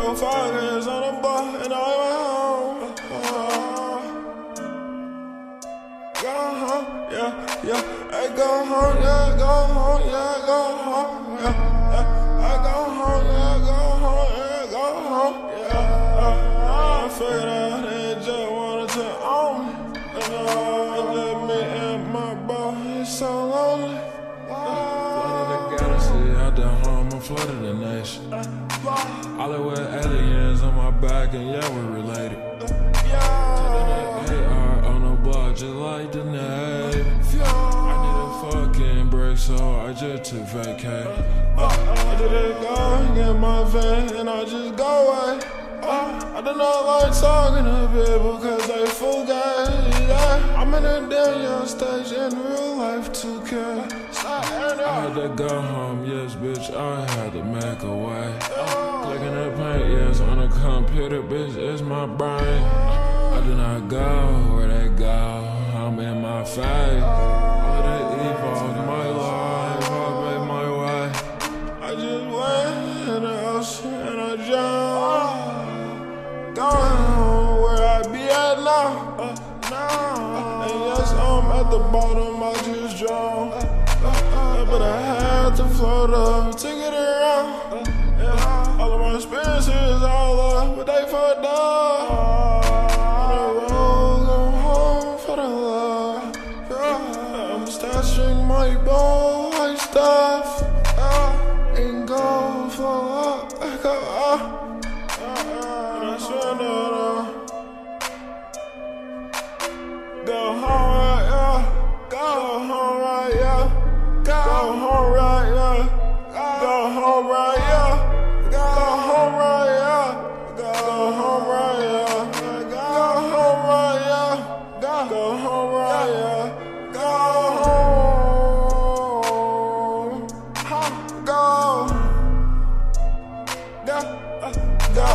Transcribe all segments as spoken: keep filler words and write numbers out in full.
Go five years on a bar and I went home. Uh, go home, yeah, yeah. Hey, go home, yeah, go home, yeah, go home, yeah. yeah. I go home, yeah, go home, yeah, go home, yeah. Uh, I figured out they just wanted to own me. And uh, just me and my bro, it's so lonely. Out the home, I'm flooding the nation. All the way aliens on my back, and yeah, we're related. A R on the block, just like the Navy. I need a fucking break, so I just took vacay. I didn't go and get my van, and I just go away. I do not like talking to people, cause they fugazi. Yeah. I'm in a damn young stage in real life two K. I had to go home, yes bitch, I had to make a way. Clicking the paint, yes, on the computer, bitch, it's my brain. I do not go where they go, I'm in my face. All the evil in my life, I made my way. I just went in the ocean and I jumped. Going home where I be at now. And yes, I'm at the bottom, I just drowned. But I had to float up to get around. Yeah. All of my experiences all up, but they fucked up. On the road, go home for the love. Yeah. I'm stashing my boy stuff. Yeah. And go flow up, go up. And I swear that uh, go home, yeah. Go home, right, yeah. Go home right, yeah. Go home right, yeah. Go home right, yeah. Go home right, yeah. Go home right, yeah. Go home right, yeah. Go home. Go. Go. Go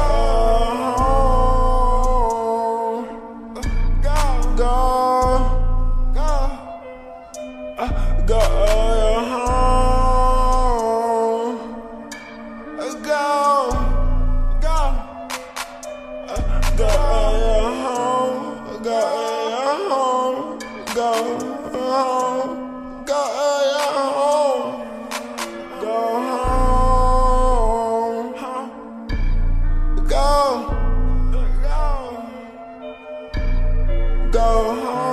home. Go. Go. Go. Go. Go home, go home, go home, go home, go, go, go home.